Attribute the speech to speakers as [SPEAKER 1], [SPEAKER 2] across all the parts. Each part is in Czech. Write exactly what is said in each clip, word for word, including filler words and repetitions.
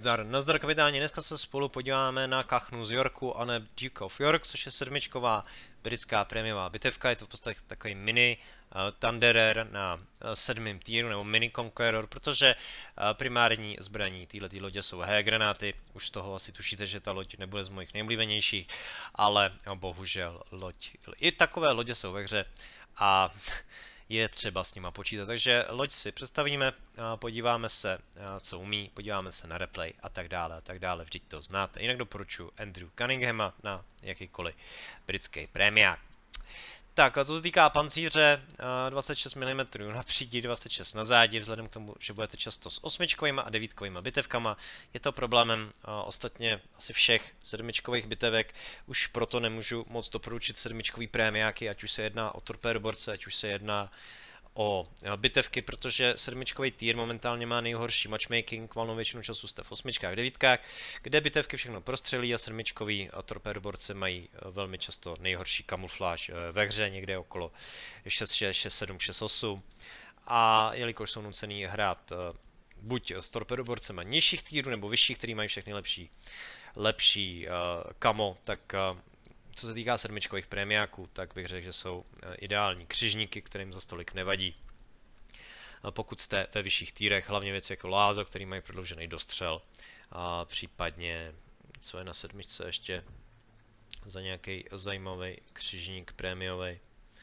[SPEAKER 1] Nazdar, nazdar kapitáni, dneska se spolu podíváme na kachnu z Yorku a ne Duke of York, což je sedmičková britská prémiová bitevka, je to v podstatě takový mini uh, Thunderer na uh, sedmém týru, nebo mini Conqueror, protože uh, primární zbraní této lodě jsou H-granáty, už z toho asi tušíte, že ta loď nebude z mojich nejoblíbenějších, ale uh, bohužel loď, i takové lodě jsou ve hře a je třeba s nima počítat. Takže loď si představíme, podíváme se, co umí, podíváme se na replay a tak dále a tak dále. Vždyť to znáte. Jinak doporučuji Andrew Cunninghama na jakýkoliv britský prémiák. Tak a co se týká pancíře, dvacet šest milimetrů na přídi, dvacet šest na zádi, vzhledem k tomu, že budete často s osmičkovými a devítkovými bitevkama, je to problémem ostatně asi všech sedmičkových bitevek, už proto nemůžu moc doporučit sedmičkový prémiáky, ať už se jedná o torpédoborce, ať už se jedná o bitevky, protože sedmičkový tier momentálně má nejhorší matchmaking, valnou většinu času jste v osmičkách, devítkách, kde bitevky všechno prostřelí a sedmičkový torpédoborce mají velmi často nejhorší kamufláž ve hře, někde okolo šest šest, šest sedm, šest osm. A jelikož jsou nucený hrát buď s torpédoborcema nižších tírů nebo vyšších, který mají všechny lepší, lepší uh, kamo, tak uh, co se týká sedmičkových prémiáků, tak bych řekl, že jsou ideální křižníky, kterým za stolik nevadí. Pokud jste ve vyšších týrech, hlavně věci jako Lázo, který mají prodloužený dostřel, a případně, co je na sedmičce ještě za nějaký zajímavý křižník prémiový.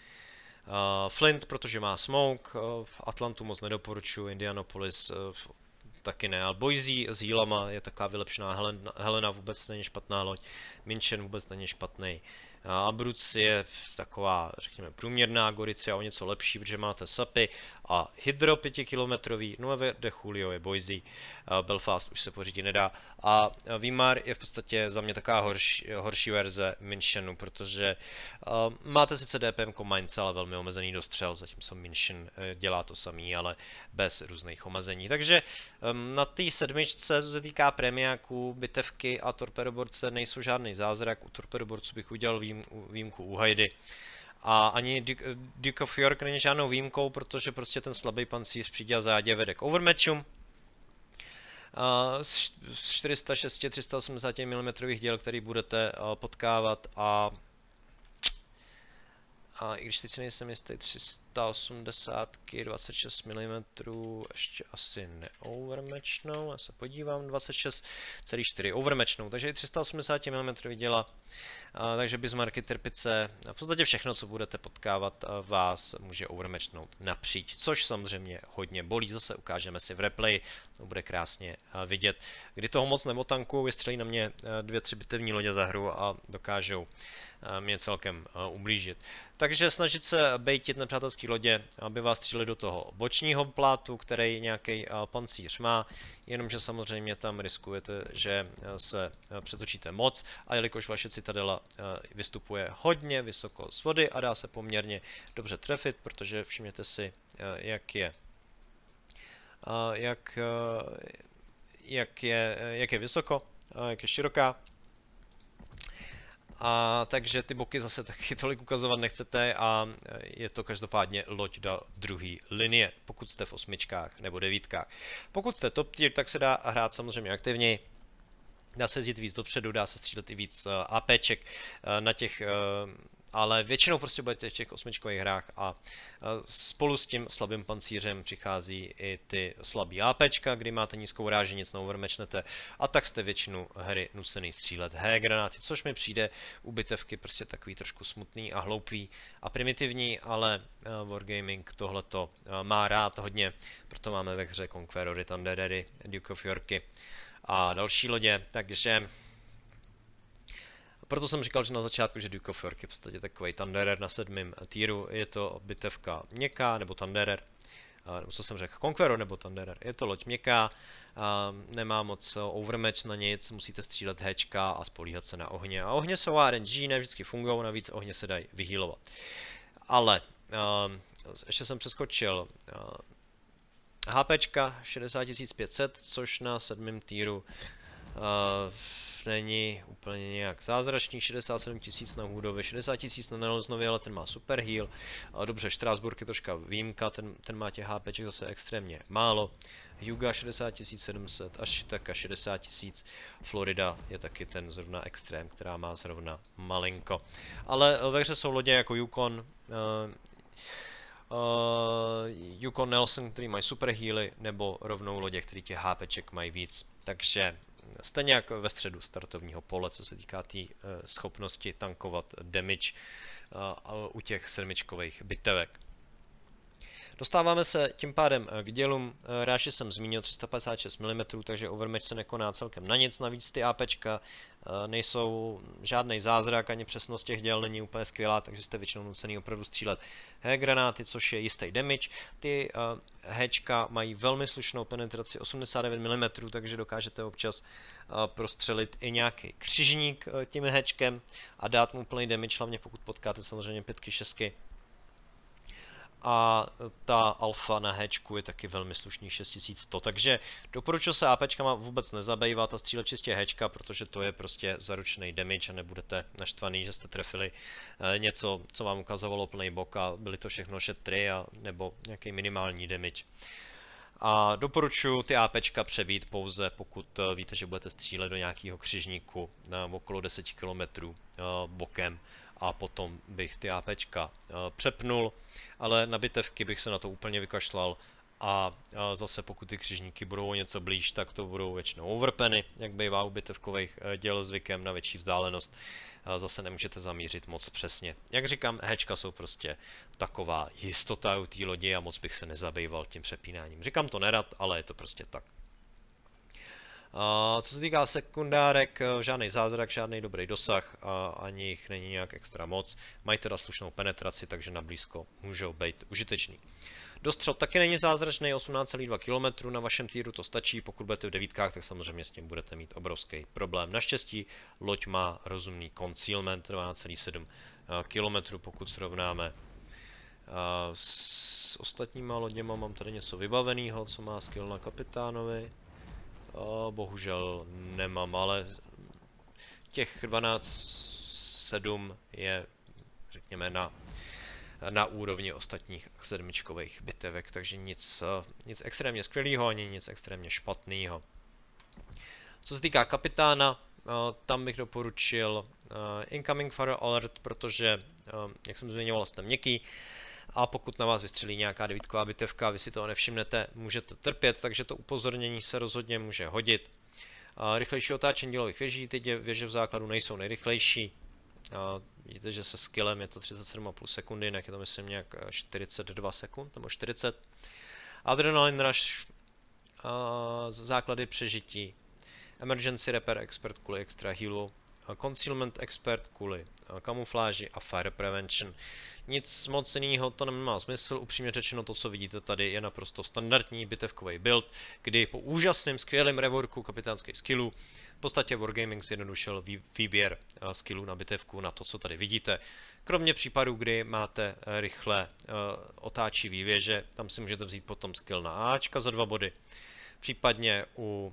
[SPEAKER 1] Flint, protože má smoke, v Atlantu moc nedoporučuji, Indianapolis taky ne, ale Boise s healama je taková vylepšená, Helena, Helena vůbec není špatná loď, Minchen vůbec není špatný. Abruz je taková, řekněme, průměrná, Gorici a o něco lepší, protože máte sapy a hydro pětikilometrový, Nueve de Julio je Boise, Belfast už se pořídit nedá a Weimar je v podstatě za mě taková horší, horší verze Minchenu, protože uh, máte sice D P M Maince, ale velmi omezený dostřel, zatímco Minchen dělá to samý, ale bez různých omezení. Takže um, na té sedmičce, co se týká prémiáků, bitevky a torpedoborce, nejsou žádný zázrak, u torpedoborců bych udělal výjimku u Hajdy. A ani Duke of York není žádnou výjimkou, protože prostě ten slabý pancíř přídi a zádě vede k overmatchům. Z čtyři sta šest, tři sta osmdesát milimetrů děl, který budete potkávat a A i když teď si nejsem jistý, tři sta osmdesát, dvacet šest milimetrů ještě asi neovermatchnou, já se podívám, dvacet šest celá čtyři overmatchnou, takže i tři sta osmdesát milimetrů děla, a, takže Bismarcky, Trpice, v podstatě všechno, co budete potkávat, vás může overmatchnout napříč, což samozřejmě hodně bolí, zase ukážeme si v replay, to bude krásně vidět, kdy toho moc nemotankuju, vystřelí na mě dvě, tři bitevní lodě za hru a dokážou mě celkem ublížit. Takže snažit se bejtit nepřátelské lodě, aby vás stříleli do toho bočního plátu, který nějaký pancíř má, jenomže samozřejmě tam riskujete, že se přetočíte moc a jelikož vaše citadela vystupuje hodně vysoko z vody a dá se poměrně dobře trefit, protože všimněte si, jak je, jak, jak je, jak je vysoko, jak je široká. A takže ty boky zase taky tolik ukazovat nechcete a je to každopádně loď do druhé linie, pokud jste v osmičkách nebo devítkách. Pokud jste top tier, tak se dá hrát samozřejmě aktivněji. Dá se jezdit víc dopředu, dá se střílet i víc APček na těch, ale většinou prostě budete v těch osmičkových hrách a spolu s tím slabým pancířem přichází i ty slabý APčka, kdy máte nízkou ráži, nic neovermatchnete a tak jste většinu hry nucený střílet H-granáty, což mi přijde u bitevky prostě takový trošku smutný a hloupý a primitivní, ale Wargaming tohleto má rád hodně, proto máme ve hře Conquerory, Thunderery, Duke of Yorky a další lodě, takže proto jsem říkal, že na začátku, že Duke of York je v podstatě takový Thunderer na sedmém týru, je to bitevka měkká, nebo Thunderer, nebo co jsem řekl, Conqueror nebo Thunderer, je to loď měkká, nemá moc overmatch na nic, musíte střílet héčka a spolíhat se na ohně. A ohně jsou R N G, ne vždycky fungují, navíc ohně se dají vyhýlovat. Ale ještě jsem přeskočil HPčka šedesát tisíc pět set, což na sedmém týru není úplně nějak zázračný, šedesát sedm tisíc na Hoodovi, šedesát tisíc na Nelsonovi, ale ten má super heal. Dobře, Strasburg je troška výjimka, ten, ten má těch HPček zase extrémně málo. Hyuga šedesát tisíc sedm set, až taka šedesát tisíc. Florida je taky ten zrovna extrém, která má zrovna malinko. Ale ve hře jsou lodě jako Yukon, uh, Uh, Yukon Nelson, který mají super healy, nebo rovnou lodě, který těch HPček mají víc. Takže stejně jako ve středu startovního pole, co se týká té tý, uh, schopnosti tankovat damage uh, u těch sedmičkových bitevek. Dostáváme se tím pádem k dělům. Ráši jsem zmínil tři sta padesát šest milimetrů, takže overmatch se nekoná celkem na nic. Navíc ty APčka nejsou žádný zázrak, ani přesnost těch děl není úplně skvělá, takže jste většinou nucený opravdu střílet H-granáty, což je jistý damage. Ty Hčka mají velmi slušnou penetraci osmdesát devět milimetrů, takže dokážete občas prostřelit i nějaký křižník tím Hčkem a dát mu plný damage, hlavně pokud potkáte samozřejmě pětky, šestky. A ta alfa na Hčku je taky velmi slušný šest tisíc sto, takže doporučuji se APčkama vůbec nezabývat a střílet čistě Hčka, protože to je prostě zaručený damage a nebudete naštvaný, že jste trefili něco, co vám ukazovalo plný bok a byly to všechno šetry a nebo nějaký minimální damage. A doporučuji ty APčka přebít pouze, pokud víte, že budete střílet do nějakého křižníku na okolo deset kilometrů bokem. A potom bych ty APčka přepnul, ale na bitevky bych se na to úplně vykašlal a zase pokud ty křižníky budou o něco blíž, tak to budou většinou overpeny, jak bývá u bitevkových děl zvykem na větší vzdálenost. Zase nemůžete zamířit moc přesně. Jak říkám, Hčka jsou prostě taková jistota u té lodi a moc bych se nezabýval tím přepínáním. Říkám to nerad, ale je to prostě tak. Uh, co se týká sekundárek, žádný zázrak, žádný dobrý dosah, uh, ani jich není nějak extra moc. Mají teda slušnou penetraci, takže na blízko můžou být užitečný. Dostřel taky není zázračný, osmnáct celá dva kilometru, na vašem týru to stačí, pokud budete v devítkách, tak samozřejmě s tím budete mít obrovský problém. Naštěstí loď má rozumný concealment, dvanáct celá sedm kilometru, pokud srovnáme uh, s ostatníma loděma. Mám tady něco vybaveného, co má skill na kapitánovi. O, bohužel nemám, ale těch dvanáct sedm je, řekněme, na, na úrovni ostatních sedmičkových bitevek, takže nic, nic extrémně skvělého, ani nic extrémně špatného. Co se týká kapitána, tam bych doporučil Incoming Fire Alert, protože, jak jsem zmiňoval, jste měkký. A pokud na vás vystřelí nějaká devítková bitevka, vy si toho nevšimnete, můžete trpět, takže to upozornění se rozhodně může hodit. Rychlejší otáčení dělových věží, ty věže v základu nejsou nejrychlejší. Vidíte, že se skillem je to třicet sedm celá pět sekundy, jinak je to myslím nějak čtyřicet dva sekund, nebo čtyřicet. Adrenaline Rush, základy přežití. Emergency Repair Expert kvůli extra healu. Concealment Expert kvůli kamufláži a Fire Prevention. Nic moc jiného to nemá smysl, upřímně řečeno to, co vidíte tady, je naprosto standardní bitevkový build, kdy po úžasném, skvělém reworku kapitánských skillů v podstatě Wargaming zjednodušil výběr skillů na bitevku na to, co tady vidíte. Kromě případů, kdy máte rychle otáčivý věže, tam si můžete vzít potom skill na Ačka za dva body, případně u,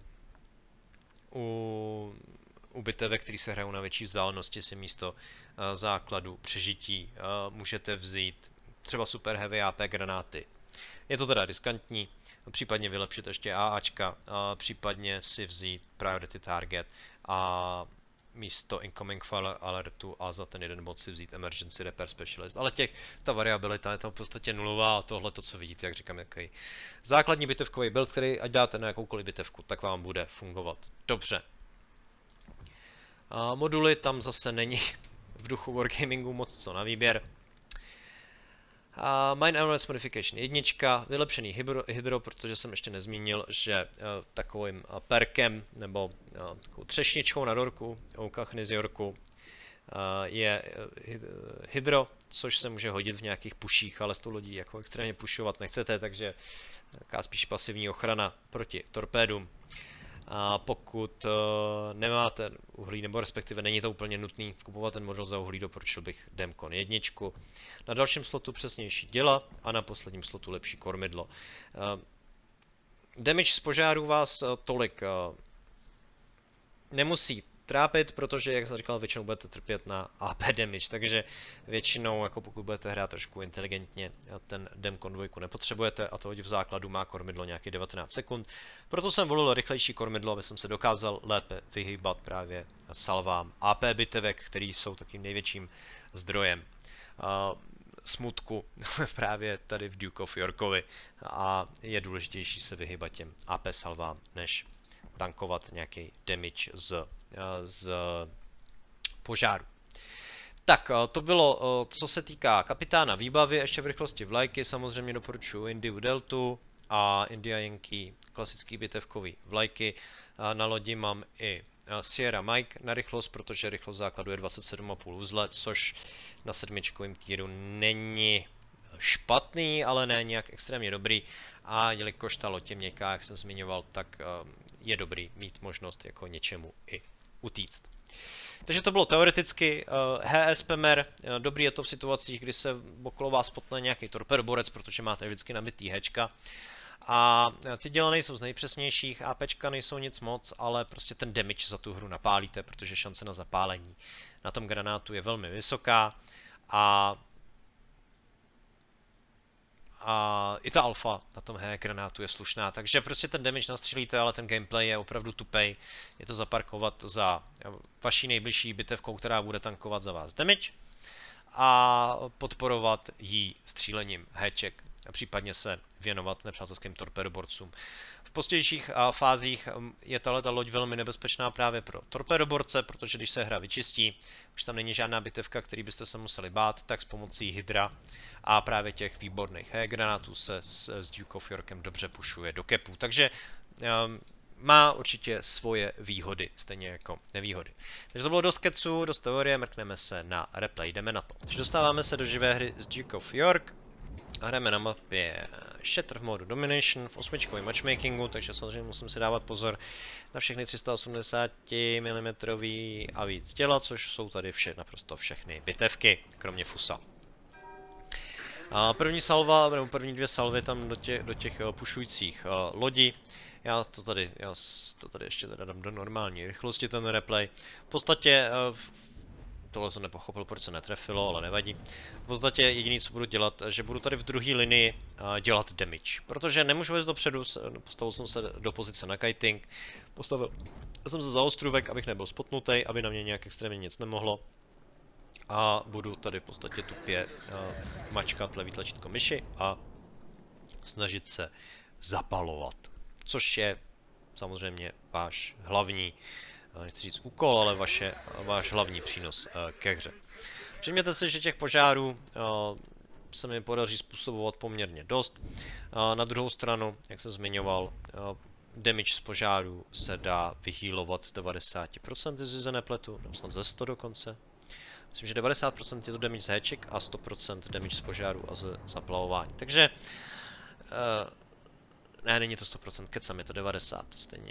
[SPEAKER 1] u U bitevek, které se hrajou na větší vzdálenosti, si místo uh, základu přežití uh, můžete vzít třeba super heavy A P granáty. Je to teda riskantní, případně vylepšit ještě AAčka, uh, případně si vzít priority target a místo incoming fire alertu a za ten jeden bod si vzít emergency repair specialist. Ale těch, ta variabilita je tam v podstatě nulová a tohle to, co vidíte, jak říkám, jaký základní bitevkový build, který ať dáte na jakoukoliv bitevku, tak vám bude fungovat dobře. A moduly tam zase není v duchu Wargamingu moc co na výběr. A Mine Armor's Modification jednička, vylepšený hydro, hydro, protože jsem ještě nezmínil, že uh, takovým uh, perkem nebo uh, takovou třešničkou na dorku u Kachny z Yorku uh, je uh, hydro, což se může hodit v nějakých puších, ale s tou lodí jako extrémně pušovat nechcete, takže taková spíš pasivní ochrana proti torpédům. A pokud uh, nemáte uhlí, nebo respektive není to úplně nutný kupovat ten model za uhlí, doporučil bych Demcon jedničku. Na dalším slotu přesnější děla a na posledním slotu lepší kormidlo. Uh, damage z požáru vás uh, tolik uh, nemusí trápit, protože, jak jsem říkal, většinou budete trpět na A P damage, takže většinou, jako pokud budete hrát trošku inteligentně, ten Demcon dva nepotřebujete a to v základu má kormidlo nějaký devatenáct sekund. Proto jsem volil rychlejší kormidlo, aby jsem se dokázal lépe vyhýbat právě salvám A P bitevek, který jsou takým největším zdrojem uh, smutku právě tady v Duke of Yorkovi a je důležitější se vyhýbat těm A P salvám, než tankovat nějaký damage z, z požáru. Tak, to bylo, co se týká kapitána výbavy, ještě v rychlosti vlajky, samozřejmě doporučuji Indiu Deltu a India Yankee, klasický bitevkový vlajky. Na lodi mám i Sierra Mike na rychlost, protože rychlost základu je dvacet sedm a půl uzle, což na sedmičkovém týru není špatný, ale ne nějak extrémně dobrý. A jelikož ta loď je měkká, jak jsem zmiňoval, tak je dobrý mít možnost jako něčemu i utíct. Takže to bylo teoreticky H S P M R, dobrý je to v situacích, kdy se okolo vás potne nějaký torpedoborec, protože máte vždycky nabitý hečka. A ty děla nejsou z nejpřesnějších, APčka nejsou nic moc, ale prostě ten damage za tu hru napálíte, protože šance na zapálení na tom granátu je velmi vysoká a A i ta alfa na tom H granátu je slušná, takže prostě ten damage nastřelíte, ale ten gameplay je opravdu tupej. Je to zaparkovat za vaší nejbližší bitevkou, která bude tankovat za vás damage a podporovat jí střílením héček a případně se věnovat nepřátelským torpedoborcům. V pozdějších fázích je tato loď velmi nebezpečná právě pro torpedoborce, protože když se hra vyčistí, už tam není žádná bitevka, který byste se museli bát, tak s pomocí Hydra a právě těch výborných H granátů se s, s Duke of Yorkem dobře pušuje do kepů. Takže um, má určitě svoje výhody, stejně jako nevýhody. Takže to bylo dost keců, dost teorie, mrkneme se na replay, jdeme na to. Takže dostáváme se do živé hry z Duke of York a hrajeme na mapě Shatter v modu Domination v osmičkovém matchmakingu, takže samozřejmě musím si dávat pozor na všechny tři sta osmdesát milimetrů a víc těla, což jsou tady vše, naprosto všechny bitevky, kromě Fusa. A první salva, nebo první dvě salvy tam do těch, do těch pušujících uh, lodí. Já to tady, já to tady ještě teda dám do normální rychlosti ten replay. V podstatě, uh, tohle jsem nepochopil, proč se netrefilo, ale nevadí. V podstatě jediné, co budu dělat, že budu tady v druhé linii uh, dělat damage. Protože nemůžu jít dopředu, postavil jsem se do pozice na kiting, postavil jsem se za ostrůvek, abych nebyl spotnutý, aby na mě nějak extrémně nic nemohlo. A budu tady v podstatě tupě uh, mačkat levý tlačítko myši a snažit se zapalovat. Což je samozřejmě váš hlavní, uh, nechci říct úkol, ale vaše, uh, váš hlavní přínos uh, ke hře. Všimněte si, že těch požárů uh, se mi podaří způsobovat poměrně dost. Uh, na druhou stranu, jak jsem zmiňoval, uh, damage z požáru se dá vyhýlovat z devadesát procent, jestli se nepletu, nebo snad ze sto dokonce. Myslím, že devadesát procent je to damage z héček a sto procent damage z požáru a z zaplavování. Takže, uh, ne, není to sto procent, kecam, je to devadesát procent stejně.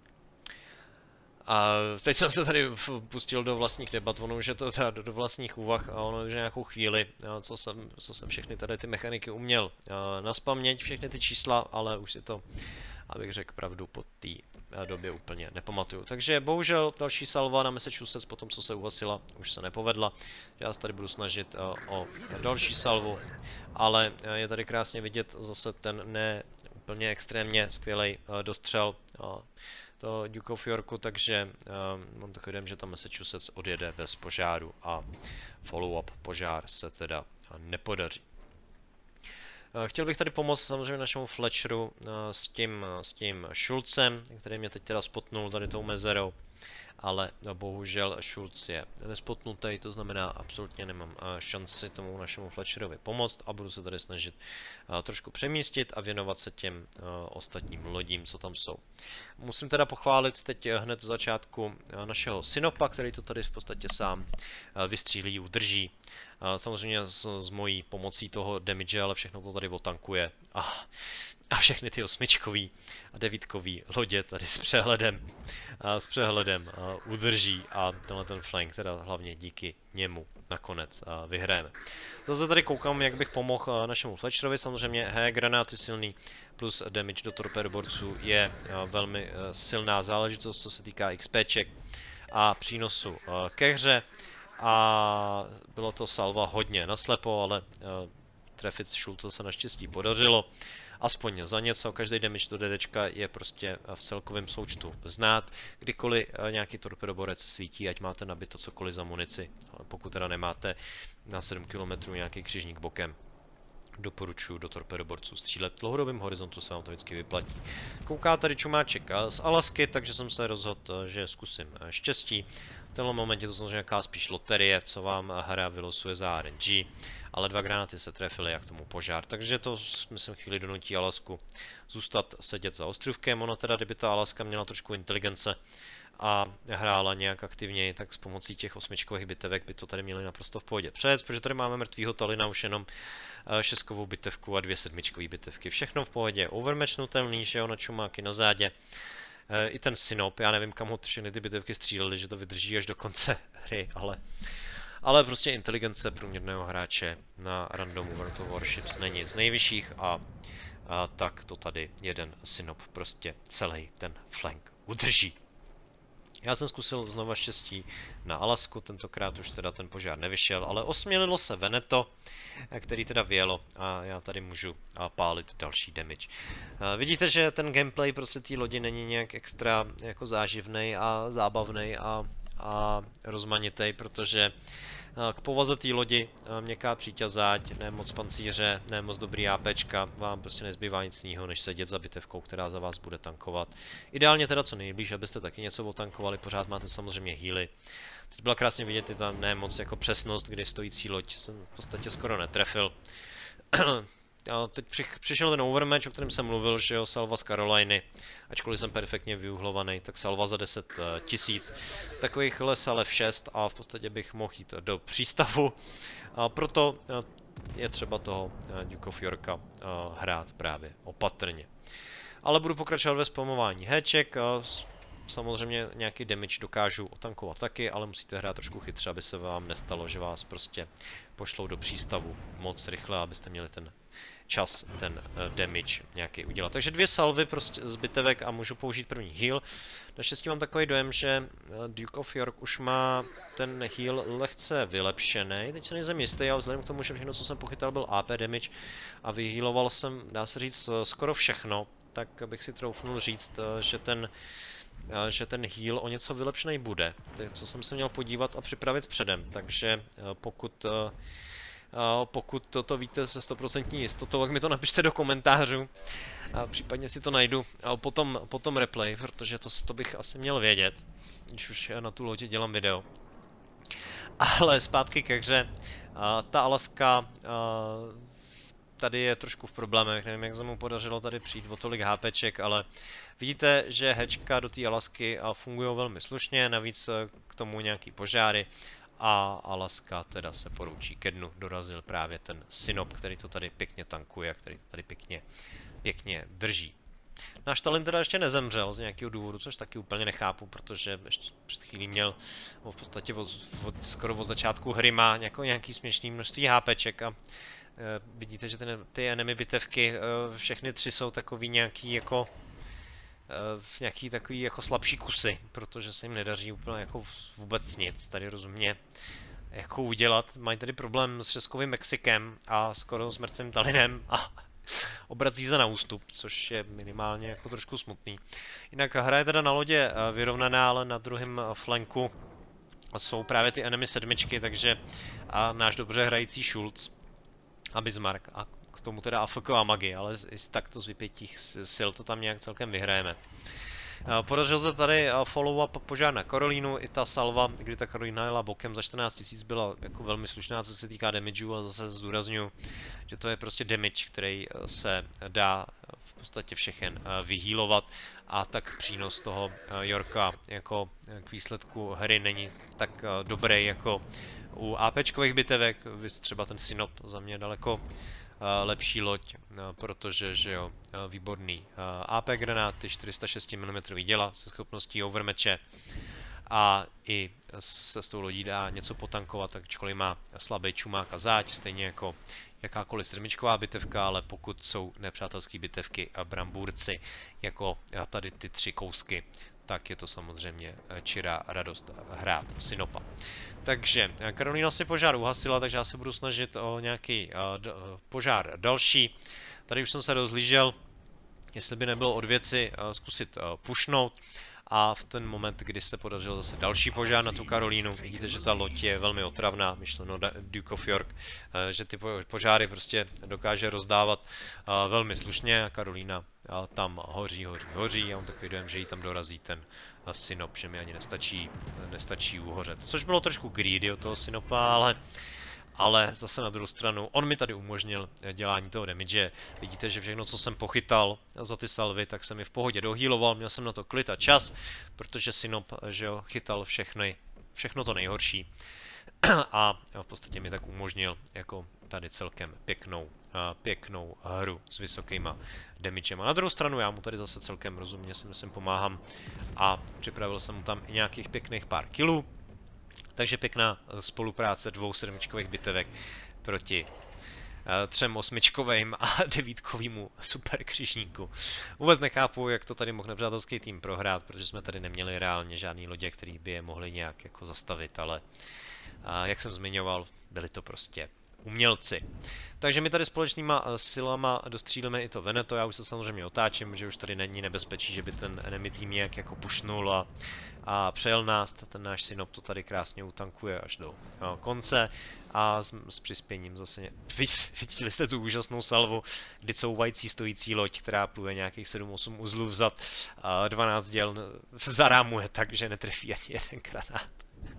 [SPEAKER 1] A teď jsem se tady pustil do vlastních debat, ono už je to do, do vlastních úvah a ono už nějakou chvíli, co jsem, co jsem všechny tady ty mechaniky uměl uh, naspaměť, všechny ty čísla, ale už si to, abych řekl pravdu, po té době úplně nepamatuju. Takže bohužel další salva na Massachusetts, potom co se uhasila, už se nepovedla. Já se tady budu snažit uh, o další salvu, ale uh, je tady krásně vidět zase ten ne úplně extrémně skvělý uh, dostřel uh, to Duke of Yorku, takže uh, mám takový dojem, že tam Massachusetts odjede bez požáru a follow-up požár se teda nepodaří. Chtěl bych tady pomoct samozřejmě našemu Fletcheru s tím, s tím Schulzem, který mě teď teda spotnul tady tou mezerou, ale bohužel Schulz je nespotnutý, to znamená absolutně nemám šanci tomu našemu Fletcherovi pomoct a budu se tady snažit trošku přemístit a věnovat se těm ostatním lodím, co tam jsou. Musím teda pochválit teď hned z začátku našeho Sinopa, který to tady v podstatě sám vystřílí, udrží. Samozřejmě s, s mojí pomocí toho damage, ale všechno to tady otankuje. A, a všechny ty osmičkový a devítkový lodě tady s přehledem, a s přehledem a udrží a tenhle ten flank, teda hlavně díky němu nakonec a vyhrajeme. Zase tady koukám, jak bych pomohl našemu Fletcherovi, samozřejmě H granáty silný plus damage do torpedoborců je velmi silná záležitost, co se týká XPček. a přínosu ke hře. A bylo to salva hodně naslepo, ale trefit Schulze se naštěstí podařilo. Aspoň za něco, každý damage do DDčka je prostě v celkovém součtu znát. Kdykoliv nějaký torpedoborec svítí, ať máte nabito cokoliv za munici, ale pokud teda nemáte na sedm kilometrů nějaký křižník bokem, doporučuji do torpedoborců střílet. V dlouhodobém horizontu se vám to vždycky vyplatí. Kouká tady čumáček z Alasky, takže jsem se rozhodl, že zkusím štěstí. V tenhle momentě to samozřejmě nějaká spíš loterie, co vám hra vylosuje za R N G, ale dva granáty se trefily jak tomu požár, takže to myslím chvíli donutí Alasku zůstat sedět za ostrovkem. Ona teda, kdyby ta Alaska měla trošku inteligence a hrála nějak aktivněji, tak s pomocí těch osmičkových bitevek by to tady měli naprosto v pohodě přejet, protože tady máme mrtvýho Talina už jenom šestkovou bitevku a dvě sedmičkové bitevky. Všechno v pohodě, overmatchnutelný, že jo, na čumáky na zádě. I ten synop, já nevím, kam ho všechny ty bitevky střílely, že to vydrží až do konce hry, ale, ale prostě inteligence průměrného hráče na randomu World of Warships není z nejvyšších a, a tak to tady jeden synop prostě celý ten flank udrží. Já jsem zkusil znova štěstí na Alasku, tentokrát už teda ten požár nevyšel, ale osmělilo se Veneto, který teda vyjelo a já tady můžu pálit další damage. Vidíte, že ten gameplay prostě té lodi není nějak extra jako záživný a zábavný a, a rozmanitý, protože k povaze té lodi měkká příťazáť, ne moc pancíře, ne moc dobrý APčka, vám prostě nezbývá nic jiného, než sedět za bitevkou, která za vás bude tankovat. Ideálně teda co nejblíž, abyste taky něco otankovali, pořád máte samozřejmě healy. Teď byla krásně vidět, je tam ne moc jako přesnost, kdy stojící loď jsem v podstatě skoro netrefil. A teď přišel ten overmatch, o kterém jsem mluvil, že jo, salva z Caroliny, ačkoliv jsem perfektně vyuhlovaný, tak salva za deset tisíc. Takovýchhle salev šest a v podstatě bych mohl jít do přístavu. A proto je třeba toho Duke of Yorka hrát právě opatrně. Ale budu pokračovat ve spamování héček. Samozřejmě nějaký damage dokážu otankovat taky, ale musíte hrát trošku chytře, aby se vám nestalo, že vás prostě pošlou do přístavu moc rychle, abyste měli ten čas, ten uh, damage nějaký udělat. Takže dvě salvy prostě z bitevek a můžu použít první heal. Naštěstí mám takový dojem, že Duke of York už má ten heal lehce vylepšený. Teď se nejsem jistý, ale vzhledem k tomu, že všechno, co jsem pochytal, byl A P damage a vyhealoval jsem, dá se říct, skoro všechno, tak bych si troufnul říct, že ten že ten heal o něco vylepšený bude. To, co jsem se měl podívat a připravit předem, takže pokud pokud toto víte se sto procent jistotou, tak mi to napište do komentářů a případně si to najdu a potom, potom replay, protože to, to bych asi měl vědět, když už na tu lodi dělám video. Ale zpátky ke hře, ta Alaska tady je trošku v problémech, nevím, jak se mu podařilo tady přijít o tolik HPček, ale vidíte, že hečka do té Alasky fungují velmi slušně, navíc k tomu nějaký požáry a Alaska teda se poroučí ke dnu, dorazil právě ten synop, který to tady pěkně tankuje, který to tady pěkně, pěkně drží. Náš Talin teda ještě nezemřel z nějakého důvodu, což taky úplně nechápu, protože ještě před chvílí měl v podstatě od, od, skoro od začátku hry má nějakou, nějaký směšný množství HPček a e, vidíte, že ten, ty enemy bitevky, e, všechny tři jsou takový nějaký jako e, nějaký takový jako slabší kusy, protože se jim nedaří úplně jako vůbec nic, tady rozumně jako udělat. Mají tady problém s šestkovým Mexikem a skoro s mrtvým Talinem a obrací se na ústup, což je minimálně jako trošku smutný. Jinak hra je teda na lodě vyrovnaná, ale na druhém flanku jsou právě ty enemy sedmičky, takže a náš dobře hrající Schulz a Bismarck a k tomu teda A F K a Magi, ale z takto z vypětích sil to tam nějak celkem vyhrajeme. Podařil se tady follow-up požár na Karolínu, i ta salva, kdy ta Karolína jela bokem za čtrnáct tisíc, byla jako velmi slušná, co se týká damageu, a zase zdůrazňuji, že to je prostě damage, který se dá v podstatě všechen vyhealovat a tak přínos toho Yorka jako k výsledku hry není tak dobrý jako u APčkových bitevek, vys třeba ten Synop za mě daleko lepší loď, protože že jo, výborný A P granáty, čtyři sta šest milimetrů děla se schopností overmatche a i se s tou lodí dá něco potankovat, ačkoliv má slabý čumák a záď, stejně jako jakákoliv sedmičková bitevka, ale pokud jsou nepřátelské bitevky a brambůrci, jako tady ty tři kousky, tak je to samozřejmě čirá radost hrát Sinopa. Takže Karolína si požár uhasila, takže já se budu snažit o nějaký požár další. Tady už jsem se rozhlížel, jestli by nebylo od věci zkusit pušnout. A v ten moment, kdy se podařilo zase další požár na tu Karolínu, vidíte, že ta loď je velmi otravná, myšleno Duke of York, že ty požáry prostě dokáže rozdávat velmi slušně a Karolína tam hoří, hoří, hoří a on takový dojem, že jí tam dorazí ten synop, že mi ani nestačí, nestačí uhořet. Což bylo trošku greedy od toho synopa, ale Ale zase na druhou stranu, on mi tady umožnil dělání toho damage. Vidíte, že všechno, co jsem pochytal za ty salvy, tak jsem mi v pohodě dohýloval. Měl jsem na to klid a čas, protože Sinop, že jo, chytal všechny, všechno to nejhorší. A v podstatě mi tak umožnil jako tady celkem pěknou, pěknou hru s vysokýma damagem. A na druhou stranu já mu tady zase celkem rozumně si myslím pomáhám a připravil jsem mu tam i nějakých pěkných pár kilů. Takže pěkná spolupráce dvou sedmičkových bitevek proti třem osmičkovým a devítkovýmu super křižníku. Vůbec nechápu, jak to tady mohl nepřátelský tým prohrát, protože jsme tady neměli reálně žádný lodě, který by je mohli nějak jako zastavit, ale jak jsem zmiňoval, byli to prostě umělci. Takže my tady společnýma silama dostřílíme i to Veneto, já už se samozřejmě otáčím, že už tady není nebezpečí, že by ten enemy tým nějak jako pušnul a, a přejel nás, ten náš Sinop to tady krásně utankuje až do no, konce a s, s přispěním zase, viděli jste tu úžasnou salvu, kdy couvající stojící loď, která pluje nějakých sedm osm uzlů vzad, a dvanáct děl zarámuje tak, že netrefí ani jeden granát.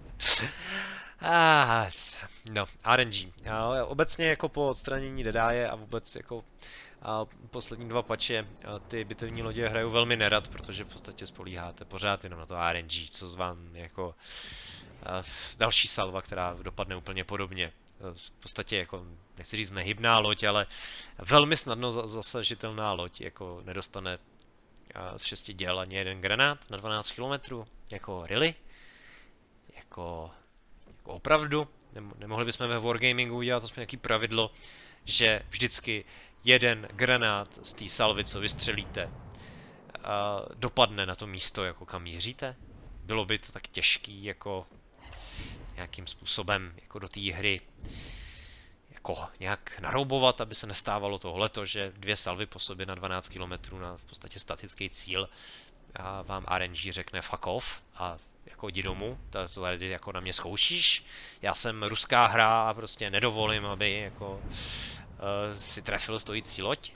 [SPEAKER 1] Ah, no, R N G. Obecně jako po odstranění Dedáje a vůbec jako a poslední dva pače ty bitevní lodě hraju velmi nerad, protože v podstatě spolíháte pořád jenom na to R N G, co z vám jako a, další salva, která dopadne úplně podobně. V podstatě jako, nechci říct nehybná loď, ale velmi snadno zasažitelná loď, jako nedostane a, z šesti děl ani jeden granát na dvanáct kilometrů, jako really? Jako... Opravdu, nemohli bychom ve Wargamingu udělat aspoň nějaký pravidlo, že vždycky jeden granát z té salvy, co vystřelíte, dopadne na to místo, jako kam míříte. Bylo by to tak těžký, jako nějakým způsobem jako do té hry jako nějak naroubovat, aby se nestávalo tohleto, že dvě salvy po sobě na dvanáct kilometrů na v podstatě statický cíl a vám R N G řekne fuck off a jako jdi domů, to tady jako na mě zkoušíš, já jsem ruská hra a prostě nedovolím, aby jako uh, si trefil stojící loď.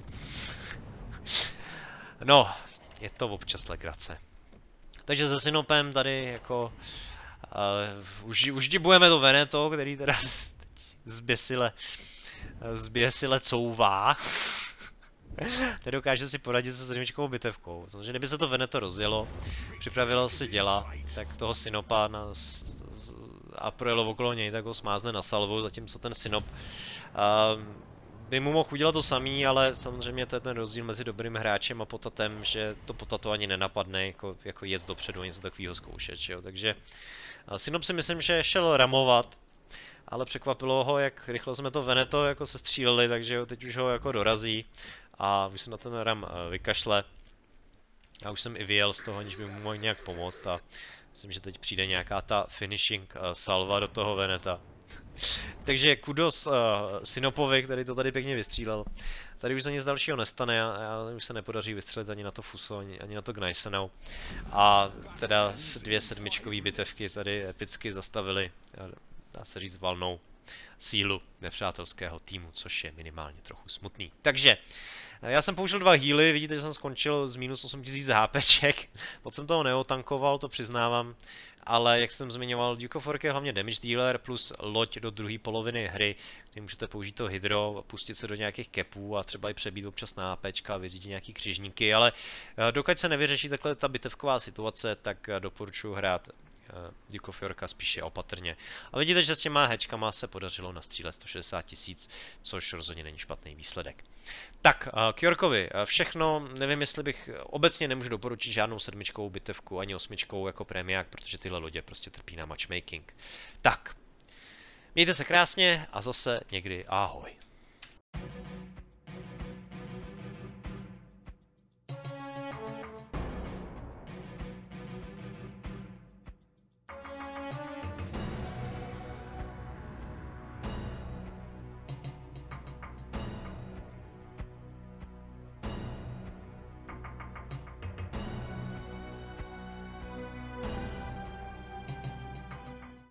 [SPEAKER 1] No, je to občas legrace. Takže se Sinopem tady jako uh, už, už dibujeme to Veneto, který teda zběsile, zběsile couvá. Nedokáže si poradit se sedmičkovou bitevkou. Samozřejmě, kdyby se to Veneto rozjelo, připravilo si děla, tak toho Sinopa na, a projelo okolo něj, tak ho smázne na salvu, zatímco ten Sinop uh, by mu mohl udělat to samý, ale samozřejmě to je ten rozdíl mezi dobrým hráčem a potatem, že to potato ani nenapadne jako, jako jet dopředu a něco takového zkoušet, jo. Takže uh, Sinop si myslím, že šel ramovat, ale překvapilo ho, jak rychle jsme to Veneto jako se stříleli, takže jo, teď už ho jako dorazí. A už se na ten ram vykašle. Já už jsem i vyjel z toho, aniž by mu mohl nějak pomoct a myslím, že teď přijde nějaká ta finishing salva do toho Veneta. Takže kudos uh, Sinopovi, který to tady pěkně vystřílel. Tady už se nic dalšího nestane, a, a už se nepodaří vystřelit ani na to Fuso, ani, ani na to Gneisenau. A teda dvě sedmičkové bitevky tady epicky zastavily, dá se říct, valnou sílu nepřátelského týmu, což je minimálně trochu smutný. Takže já jsem použil dva healy, vidíte, že jsem skončil z minus osm tisíc HPček, moc jsem toho neotankoval, to přiznávám, ale jak jsem zmiňoval, Duke of York je hlavně damage dealer plus loď do druhé poloviny hry, kdy můžete použít to hydro, pustit se do nějakých capů a třeba i přebít občas na HPčka a vyřídit nějaký křižníky, ale dokud se nevyřeší takhle ta bitevková situace, tak doporučuji hrát Duke of Yorka spíše opatrně. A vidíte, že s těma hečkama se podařilo nastřílet sto šedesát tisíc, což rozhodně není špatný výsledek. Tak, k Yorkovi všechno, nevím, jestli bych obecně nemůžu doporučit žádnou sedmičkovou bitevku, ani osmičkovou jako prémiák, protože tyhle lodě prostě trpí na matchmaking. Tak, mějte se krásně a zase někdy ahoj.